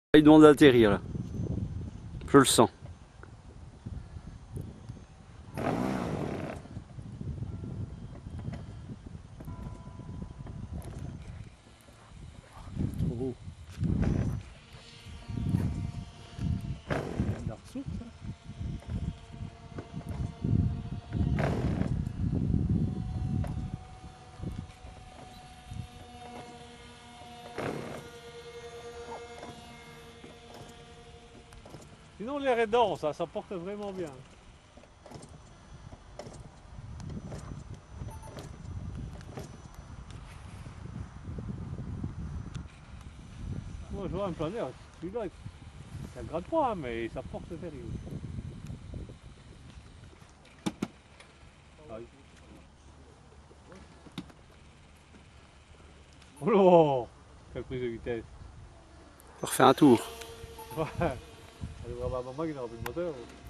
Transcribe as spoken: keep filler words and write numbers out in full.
Il demande d'atterrir là. Je le sens. Trop beau. La ressource, hein. Sinon l'air est dense, ça, ça porte vraiment bien. Moi je vois un plein air, celui-là, ça gratte pas, hein, mais ça porte terrible. Aïe. Oh là, quelle prise de vitesse. On refait un tour. Ouais. Elle devrait avoir maman qui n'aura plus de moteur.